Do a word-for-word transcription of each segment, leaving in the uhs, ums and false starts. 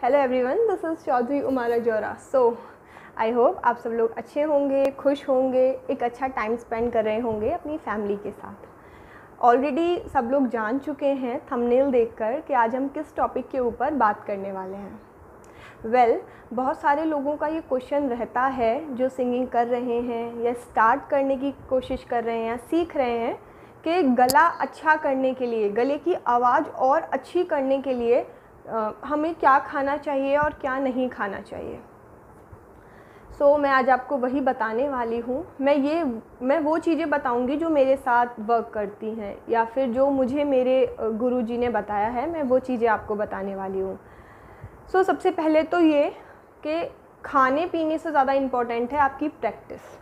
Hello everyone, this is Chaudhary Umara Zora. So I hope आप सब लोग अच्छे होंगे, खुश होंगे, एक अच्छा टाइम स्पेंड कर रहे होंगे अपनी फैमिली के साथ। ऑलरेडी सब लोग जान चुके हैं थंबनेल देखकर कि आज हम किस टॉपिक के ऊपर बात करने वाले हैं। वेल well, बहुत सारे लोगों का ये क्वेश्चन रहता है जो सिंगिंग कर रहे हैं या स्टार्ट करने की कोशिश कर रहे हैं या सीख रहे हैं कि गला अच्छा करने के लिए, गले की आवाज़ और अच्छी करने के लिए आ, हमें क्या खाना चाहिए और क्या नहीं खाना चाहिए। सो so, मैं आज आपको वही बताने वाली हूँ। मैं ये मैं वो चीज़ें बताऊँगी जो मेरे साथ वर्क करती हैं या फिर जो मुझे मेरे गुरुजी ने बताया है, मैं वो चीज़ें आपको बताने वाली हूँ। सो so, सबसे पहले तो ये कि खाने पीने से ज़्यादा इम्पॉर्टेंट है आपकी प्रैक्टिस।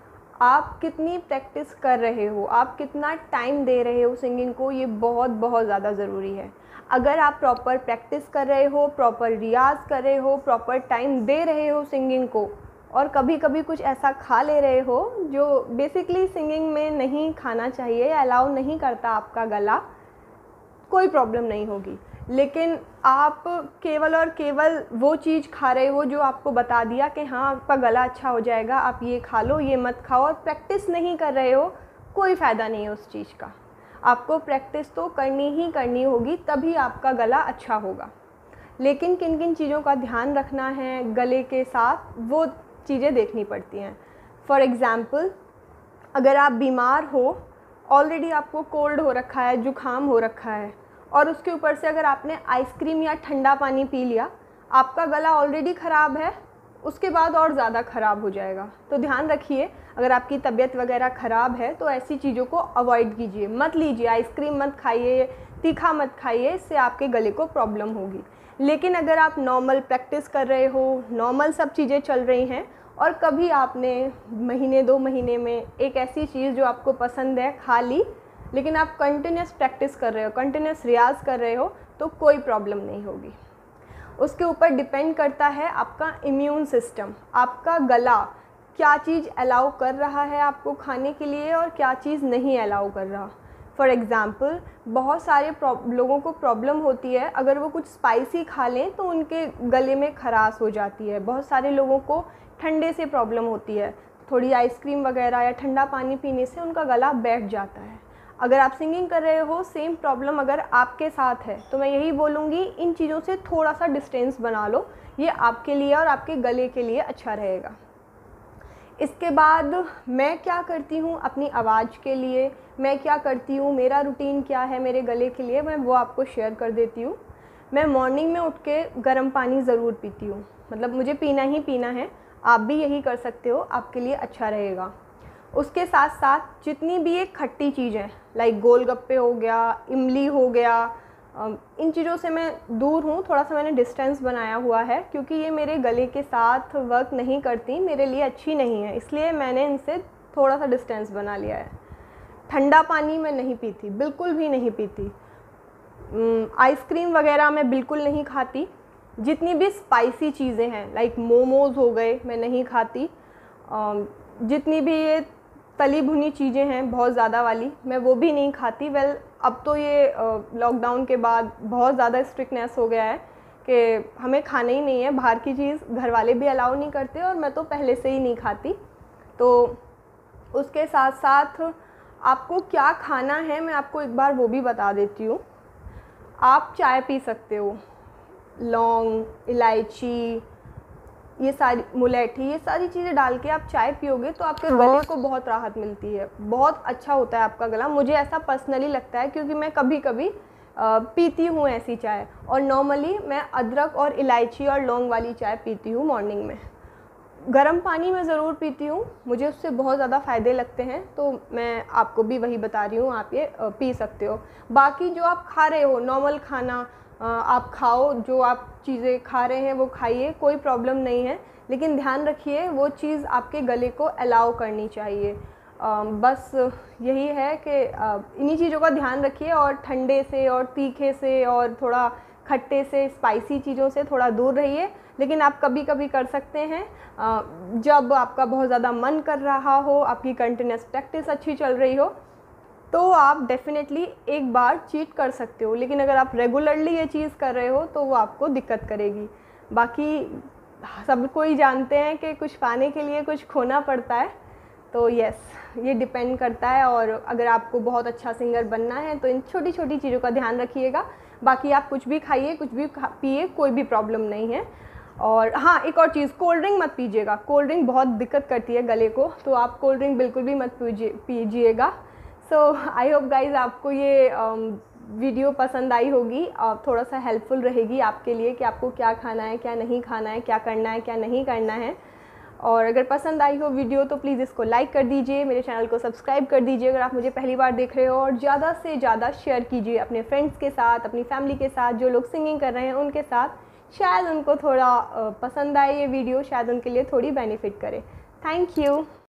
आप कितनी प्रैक्टिस कर रहे हो, आप कितना टाइम दे रहे हो सिंगिंग को, ये बहुत बहुत ज़्यादा ज़रूरी है। अगर आप प्रॉपर प्रैक्टिस कर रहे हो, प्रॉपर रियाज़ कर रहे हो, प्रॉपर टाइम दे रहे हो सिंगिंग को और कभी कभी कुछ ऐसा खा ले रहे हो जो बेसिकली सिंगिंग में नहीं खाना चाहिए या अलाउ नहीं करता आपका गला, कोई प्रॉब्लम नहीं होगी। लेकिन आप केवल और केवल वो चीज़ खा रहे हो जो आपको बता दिया कि हाँ आपका गला अच्छा हो जाएगा, आप ये खा लो, ये मत खाओ, और प्रैक्टिस नहीं कर रहे हो, कोई फ़ायदा नहीं है उस चीज़ का। आपको प्रैक्टिस तो करनी ही करनी होगी, तभी आपका गला अच्छा होगा। लेकिन किन किन चीज़ों का ध्यान रखना है गले के साथ, वो चीज़ें देखनी पड़ती हैं। फॉर एग्ज़ाम्पल, अगर आप बीमार हो, ऑलरेडी आपको कोल्ड हो रखा है, जुकाम हो रखा है, और उसके ऊपर से अगर आपने आइसक्रीम या ठंडा पानी पी लिया, आपका गला ऑलरेडी ख़राब है, उसके बाद और ज़्यादा ख़राब हो जाएगा। तो ध्यान रखिए, अगर आपकी तबीयत वगैरह ख़राब है तो ऐसी चीज़ों को अवॉइड कीजिए, मत लीजिए। आइसक्रीम मत खाइए, तीखा मत खाइए, इससे आपके गले को प्रॉब्लम होगी। लेकिन अगर आप नॉर्मल प्रैक्टिस कर रहे हो, नॉर्मल सब चीज़ें चल रही हैं, और कभी आपने महीने दो महीने में एक ऐसी चीज़ जो आपको पसंद है खा ली, लेकिन आप कंटिन्यूस प्रैक्टिस कर रहे हो, कंटिन्यूस रियाज़ कर रहे हो, तो कोई प्रॉब्लम नहीं होगी। उसके ऊपर डिपेंड करता है आपका इम्यून सिस्टम, आपका गला क्या चीज़ अलाउ कर रहा है आपको खाने के लिए और क्या चीज़ नहीं अलाउ कर रहा। फॉर एग्ज़ाम्पल, बहुत सारे लोगों को प्रॉब्लम होती है, अगर वो कुछ स्पाइसी खा लें तो उनके गले में खराश हो जाती है। बहुत सारे लोगों को ठंडे से प्रॉब्लम होती है, थोड़ी आइसक्रीम वगैरह या ठंडा पानी पीने से उनका गला बैठ जाता है। अगर आप सिंगिंग कर रहे हो, सेम प्रॉब्लम अगर आपके साथ है, तो मैं यही बोलूँगी इन चीज़ों से थोड़ा सा डिस्टेंस बना लो, ये आपके लिए और आपके गले के लिए अच्छा रहेगा। इसके बाद मैं क्या करती हूँ अपनी आवाज़ के लिए, मैं क्या करती हूँ, मेरा रूटीन क्या है मेरे गले के लिए, मैं वो आपको शेयर कर देती हूँ। मैं मॉर्निंग में उठ के गर्म पानी ज़रूर पीती हूँ, मतलब मुझे पीना ही पीना है। आप भी यही कर सकते हो, आपके लिए अच्छा रहेगा। उसके साथ साथ जितनी भी ये खट्टी चीज़ें, लाइक गोलगप्पे हो गया, इमली हो गया, इन चीज़ों से मैं दूर हूँ। थोड़ा सा मैंने डिस्टेंस बनाया हुआ है क्योंकि ये मेरे गले के साथ वर्क नहीं करती, मेरे लिए अच्छी नहीं है, इसलिए मैंने इनसे थोड़ा सा डिस्टेंस बना लिया है। ठंडा पानी मैं नहीं पीती, बिल्कुल भी नहीं पीती। आइसक्रीम वगैरह मैं बिल्कुल नहीं खाती। जितनी भी स्पाइसी चीज़ें हैं, लाइक मोमोज़ हो गए, मैं नहीं खाती। जितनी भी ये तली भुनी चीज़ें हैं बहुत ज़्यादा वाली, मैं वो भी नहीं खाती। वेल अब तो ये लॉकडाउन के बाद बहुत ज़्यादा स्ट्रिक्टनेस हो गया है कि हमें खाना ही नहीं है बाहर की चीज़, घर वाले भी अलाउ नहीं करते और मैं तो पहले से ही नहीं खाती। तो उसके साथ साथ आपको क्या खाना है मैं आपको एक बार वो भी बता देती हूँ। आप चाय पी सकते हो, लौंग, इलायची, ये सारी मुलेठी, ये सारी चीज़ें डाल के आप चाय पियोगे तो आपके गले को बहुत राहत मिलती है, बहुत अच्छा होता है आपका गला। मुझे ऐसा पर्सनली लगता है क्योंकि मैं कभी कभी पीती हूँ ऐसी चाय, और नॉर्मली मैं अदरक और इलायची और लौंग वाली चाय पीती हूँ मॉर्निंग में। गर्म पानी मैं ज़रूर पीती हूँ, मुझे उससे बहुत ज़्यादा फ़ायदे लगते हैं, तो मैं आपको भी वही बता रही हूँ, आप ये पी सकते हो। बाकी जो आप खा रहे हो नॉर्मल खाना आप खाओ, जो आप चीज़ें खा रहे हैं वो खाइए, कोई प्रॉब्लम नहीं है। लेकिन ध्यान रखिए वो चीज़ आपके गले को अलाउ करनी चाहिए। बस यही है कि इन्हीं चीज़ों का ध्यान रखिए, और ठंडे से और तीखे से और थोड़ा खट्टे से, स्पाइसी चीज़ों से थोड़ा दूर रहिए। लेकिन आप कभी कभी कर सकते हैं, जब आपका बहुत ज़्यादा मन कर रहा हो, आपकी कंटिन्यूस प्रैक्टिस अच्छी चल रही हो, तो आप डेफ़िनेटली एक बार चीट कर सकते हो। लेकिन अगर आप रेगुलरली ये चीज़ कर रहे हो तो वो आपको दिक्कत करेगी। बाकी सब कोई जानते हैं कि कुछ पाने के लिए कुछ खोना पड़ता है। तो यस, ये डिपेंड करता है। और अगर आपको बहुत अच्छा सिंगर बनना है तो इन छोटी छोटी चीज़ों का ध्यान रखिएगा। बाकी आप कुछ भी खाइए, कुछ भी पिए, कोई भी प्रॉब्लम नहीं है। और हाँ, एक और चीज़, कोल्ड ड्रिंक मत पीजिएगा। कोल्ड ड्रिंक बहुत दिक्कत करती है गले को, तो आप कोल्ड ड्रिंक बिल्कुल भी मत पीजिएगा। सो आई होप गाइज़ आपको ये वीडियो पसंद आई होगी और थोड़ा सा हेल्पफुल रहेगी आपके लिए कि आपको क्या खाना है, क्या नहीं खाना है, क्या करना है, क्या नहीं करना है। और अगर पसंद आई हो वीडियो तो प्लीज़ इसको लाइक कर दीजिए, मेरे चैनल को सब्सक्राइब कर दीजिए अगर आप मुझे पहली बार देख रहे हो, और ज़्यादा से ज़्यादा शेयर कीजिए अपने फ्रेंड्स के साथ, अपनी फैमिली के साथ, जो लोग सिंगिंग कर रहे हैं उनके साथ। शायद उनको थोड़ा पसंद आए ये वीडियो, शायद उनके लिए थोड़ी बेनिफिट करे। Thank you.